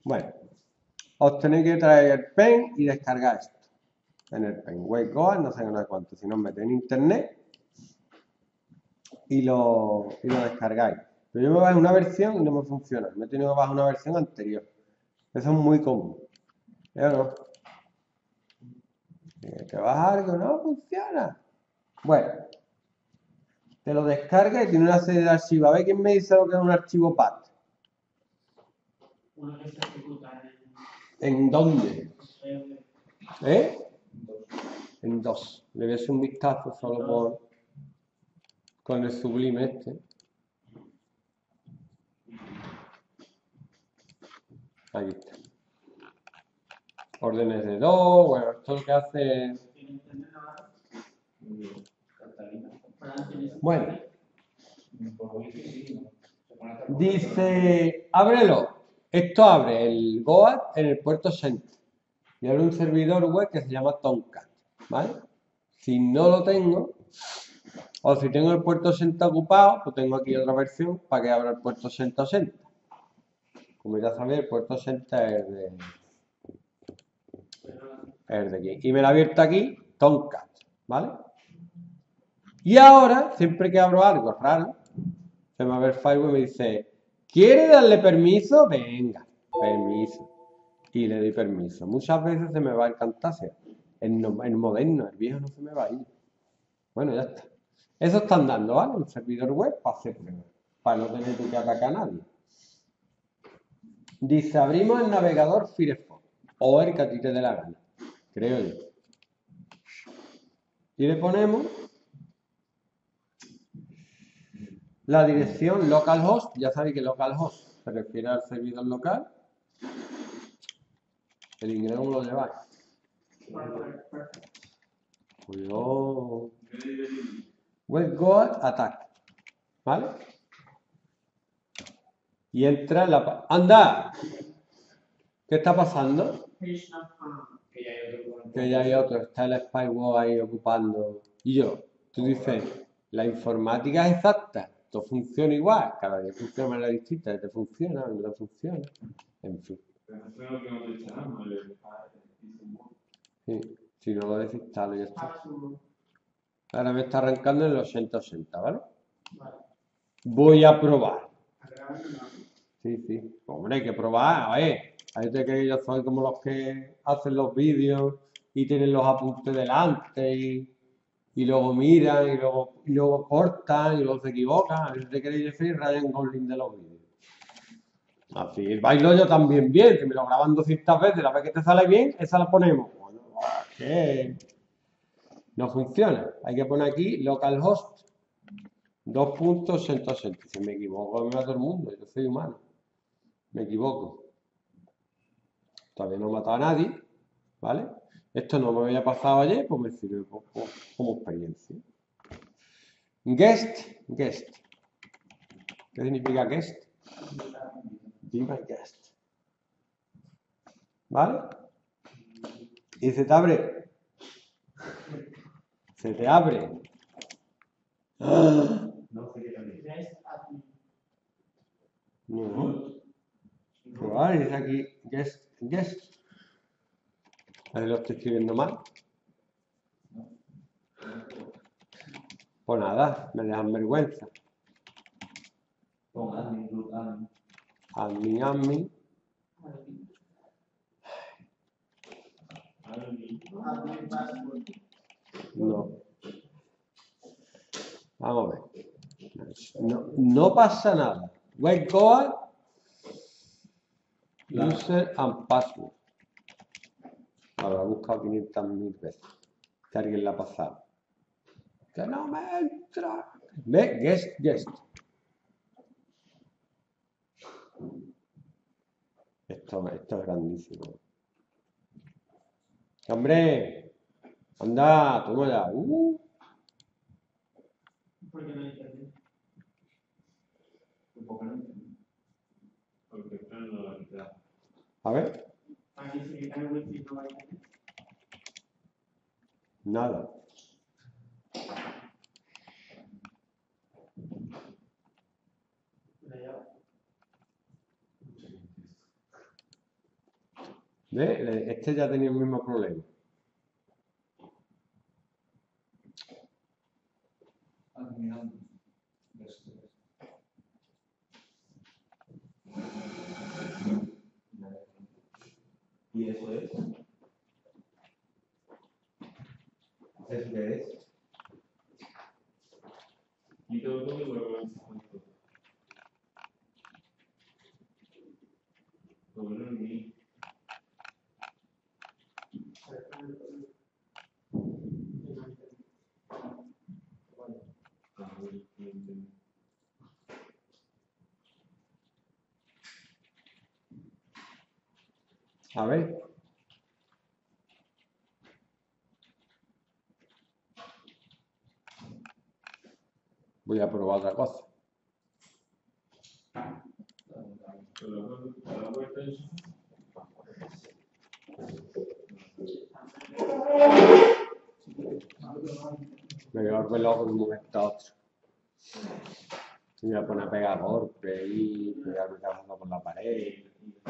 Bueno, os tenéis que traer el pen y descargar esto en el pen. WakeGoat, no sé cuánto, si no os metéis en internet y lo descargáis. Pero yo me bajo una versión y no me funciona. Me he tenido que bajar una versión anterior. Eso es muy común. ¿O no? Tienes que bajar algo, no funciona. Bueno, te lo descarga y tiene una serie de archivos. A ver quién me dice lo que es un archivo PAT. Una que se ejecuta ¿En dónde? ¿Eh? En dos. Le voy a hacer un vistazo solo por con el Sublime este. Ahí está. Órdenes de dos, bueno, esto lo que hace es... Bueno. Dice, ábrelo. Esto abre el Goat en el puerto Center. Y abre un servidor web que se llama Tomcat, ¿vale? Si no lo tengo, o si tengo el puerto Center ocupado, pues tengo aquí otra versión para que abra el puerto Center. Como ya sabéis, el puerto Center es de aquí. Y me lo ha abierto aquí Tomcat, ¿vale? Y ahora, siempre que abro algo raro, se me abre el firewall y me dice, ¿quiere darle permiso? Venga, permiso. Y le doy permiso. Muchas veces se me va el Camtasia. El moderno, el viejo no se me va a ir. Bueno, ya está. Eso están dando, ¿vale? Un servidor web para hacer pruebas, para no tener que atacar a nadie. Dice, abrimos el navegador Firefox o el que a ti te dé la gana, creo yo. Y le ponemos la dirección localhost. Ya sabéis que localhost se refiere al servidor local. El inglés no lo lleváis. Cuidado. WebGoat attack. ¿Vale? Y entra en la... ¡Anda! ¿Qué está pasando? Que ya hay otro. Está el spyware ahí ocupando. Y tú dices, la informática es exacta. Todo funciona igual. Cada día funciona de manera distinta. Este funciona, no funciona. En fin. Sí, si no lo desinstalo, ya está. Ahora me está arrancando en el 80-80, ¿vale? Voy a probar. Sí. Hombre, hay que probar. A ver, hay gente que yo soy como los que hacen los vídeos y tienen los apuntes delante y luego miran y luego cortan y luego se equivocan. Hay gente que yo soy Ryan Gosling de los vídeos. Así, el bailo yo también bien. Si me lo graban 200 veces, la vez que te sale bien, esa la ponemos. Bueno, ¿qué? No funciona. Hay que poner aquí localhost 2.160. Si me equivoco, me va todo el mundo. Yo soy humano. Me equivoco. Todavía no he matado a nadie, ¿vale? Esto no me había pasado ayer, pues me sirve como experiencia. Guest. ¿Qué significa guest? Be my guest. ¿Vale? Y se te abre. Se te abre. ¡Ah! No. Probar, dice aquí guest. A ver, lo estoy escribiendo mal. Pues nada, me dejan vergüenza. Admin. No. Vamos a ver. No pasa nada. WebGoat user and password. Habrá buscado 500.000 veces. Que alguien la ha pasado. Que no me entra. Ve, guest. Esto es grandísimo. ¡Hombre! ¡Anda! ¡Toma ya! ¿Por qué no entiendes? A ver. Aquí se quita el wifi, no hay. Nada. ¿Ves? Este ya tenía el mismo problema. ¿Y eso es? ¿Eso qué es? Y todo lo que lo A ver. Voy a probar otra cosa. Me voy a volver loco de un momento a otro. Me voy a poner a pegar golpes y pegarme cabeza por la pared.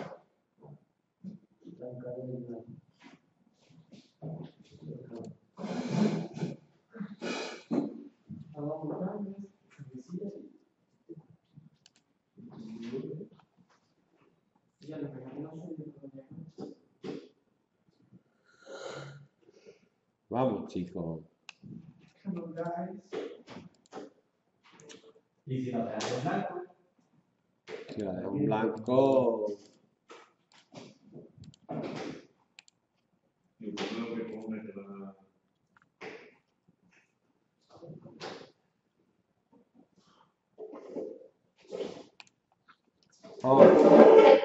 Vamos, chicos. ¿Y si no te das en blanco? Si la dejo en blanco. Oh.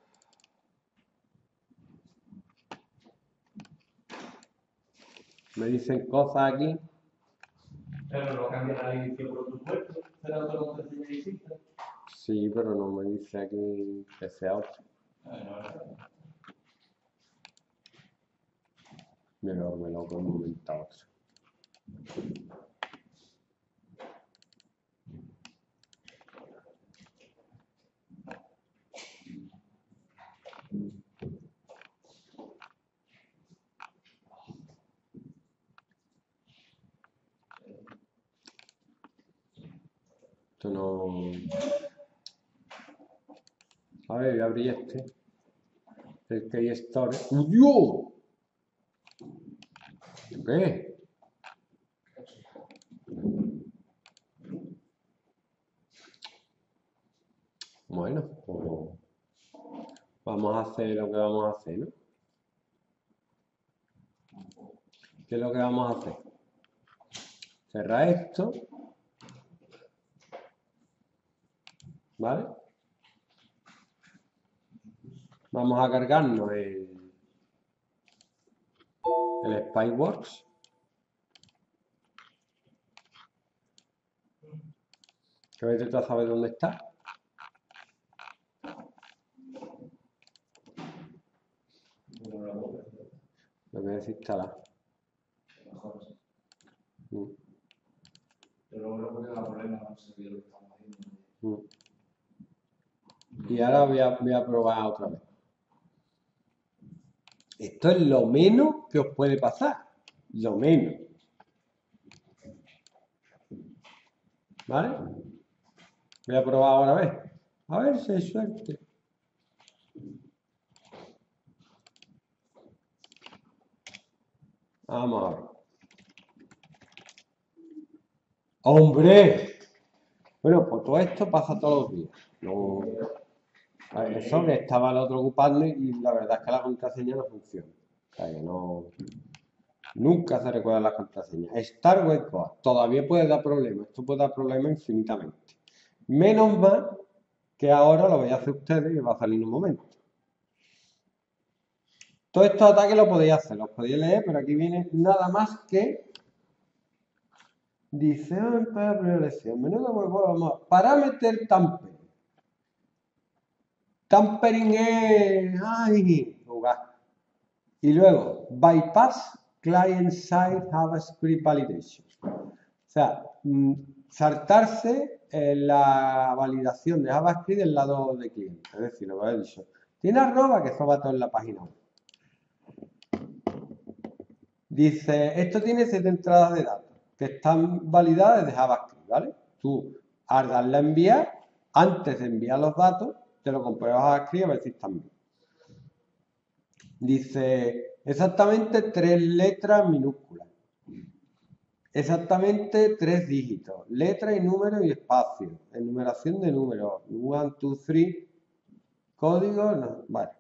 Me dicen cosas aquí. Pero no cambias la edición por tu cuerpo. ¿Será otra contraseña distinta? Sí, pero no me dice aquí que sea otro. Me voy a volver loco de un momento a otro. Esto no... A ver, voy a abrir este. El Keystore. ¡Uy! ¿Qué? Bueno, pues vamos a hacer lo que vamos a hacer, ¿no? ¿Qué es lo que vamos a hacer? Cerrar esto. ¿Vale? Vamos a cargarnos el Spiceworks. Que vete tú a saber dónde está. Lo voy a desinstalar. Pero luego porque la problema no se vio lo que estamos haciendo. Y ahora voy a probar otra vez. Esto es lo menos que os puede pasar. Lo menos. ¿Vale? Voy a probar ahora a ver. A ver si hay suerte. Vamos a ver. ¡Hombre! Bueno, pues todo esto pasa todos los días. No... A ver, eso que estaba el otro ocupando y la verdad es que la contraseña no funciona. O sea que no... Nunca se recuerda la contraseña. Starweb todavía puede dar problemas. Esto puede dar problemas infinitamente. Menos mal que ahora lo vais a hacer ustedes y va a salir en un momento. Todos estos ataques los podéis hacer, los podéis leer, pero aquí viene nada más que... Dice, para preelección, menudo huevo, vamos. Parameter tampering. Tampering es... ¡Ay! Jugar. Y luego, bypass client-side JavaScript validation. O sea, saltarse la validación de JavaScript del lado de cliente. Es decir, lo que he dicho. Tiene arroba que eso va todo en la página web. Dice, esto tiene 7 entradas de datos que están validadas desde JavaScript, ¿vale? Tú, al darle a enviar, antes de enviar los datos, te lo compruebas a JavaScript a ver si están bien. Dice, exactamente 3 letras minúsculas. Exactamente 3 dígitos. Letra y número y espacio. Enumeración de números. 1, 2, 3. Código, no. Vale.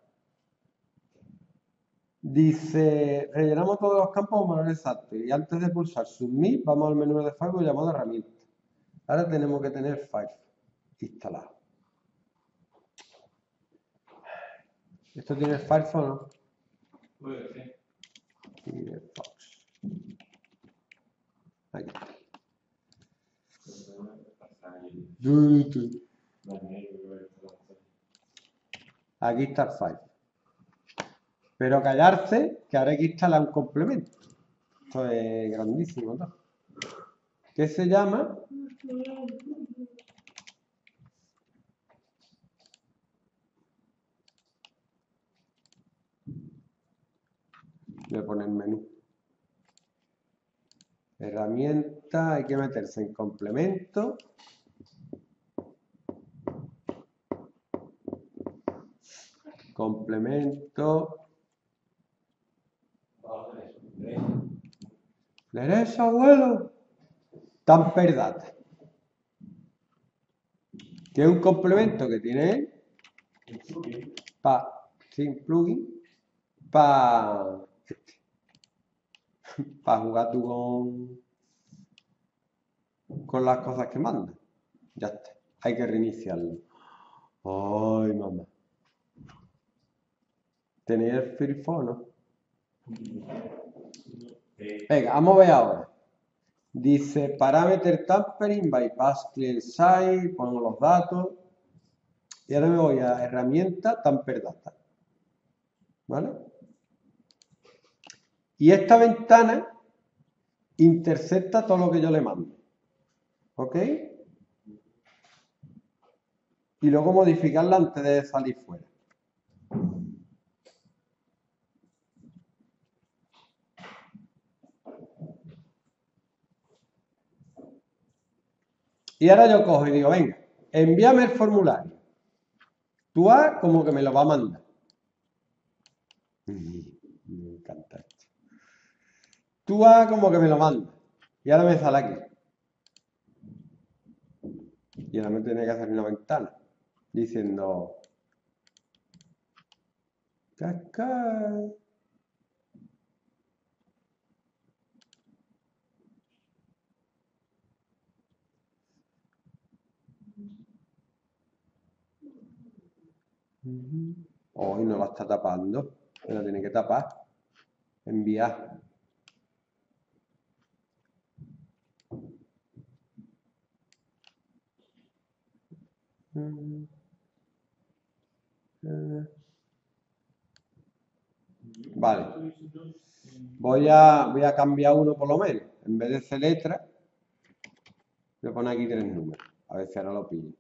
Dice, rellenamos todos los campos con valores exactos. Y antes de pulsar Submit, vamos al menú de Firefox llamado herramientas. Ahora tenemos que tener Firefox instalado. ¿Esto tiene Firefox o no? Puede ser. Firefox. Aquí. Aquí está el Firefox. Pero callarse, que ahora hay que instalar un complemento. Esto es grandísimo, ¿no? ¿Qué se llama? Voy a poner menú. Herramienta, hay que meterse en complemento. Complemento. Derecho, abuelo. Tamper Data. Que es un complemento que tiene sin plugin para jugar tú con las cosas que manda. Ya está. Hay que reiniciarlo. Ay, mamá. ¿Tenéis el Firefox, no? Venga, vamos a ver ahora. Dice Parameter Tampering, Bypass Client Side, pongo los datos. Y ahora me voy a herramienta Tamper Data. ¿Vale? Y esta ventana intercepta todo lo que yo le mando. ¿Ok? Y luego modificarla antes de salir fuera. Y ahora yo cojo y digo, venga, envíame el formulario. Tú haz como que me lo va a mandar. Me encanta esto. Tú haz como que me lo manda. Y ahora me sale aquí. Y ahora me tiene que hacer una ventana diciendo cascada. Hoy no la está tapando. Me la tiene que tapar. Enviar. Vale. Voy a cambiar uno por lo menos. En vez de C letra, voy a poner aquí 3 números. A ver si ahora lo pillo.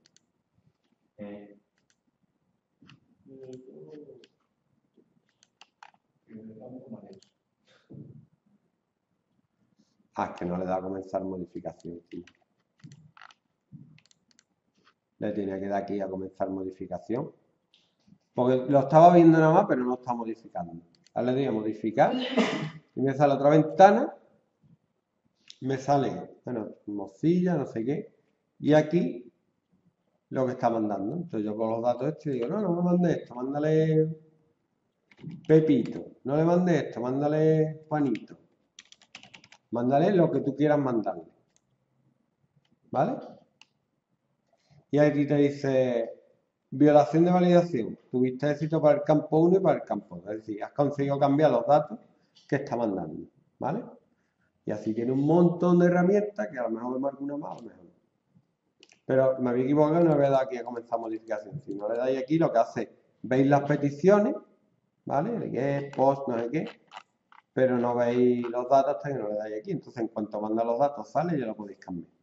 Es que no le da a comenzar modificación. Tío. Le tenía que dar aquí a comenzar modificación. Porque lo estaba viendo nada más, pero no está modificando. Ahora le doy a modificar. Y me sale otra ventana. Me sale, bueno, Mozilla, no sé qué. Y aquí lo que está mandando. Entonces yo con los datos estos y digo, no me mande esto, mándale Pepito. No le mande esto, mándale Juanito. Mándale lo que tú quieras mandarle. ¿Vale? Y aquí te dice, violación de validación. Tuviste éxito para el campo 1 y para el campo 2. Es decir, has conseguido cambiar los datos que está mandando. ¿Vale? Y así tiene un montón de herramientas que a lo mejor vemos alguna más, a lo mejor no. Pero me había equivocado, no le he dado aquí a comenzar modificación. Si no le dais aquí, lo que hace, veis las peticiones, ¿vale? De qué, post, no sé qué, pero no veis los datos hasta que no le dais aquí. Entonces, en cuanto manda los datos, sale y ya lo podéis cambiar.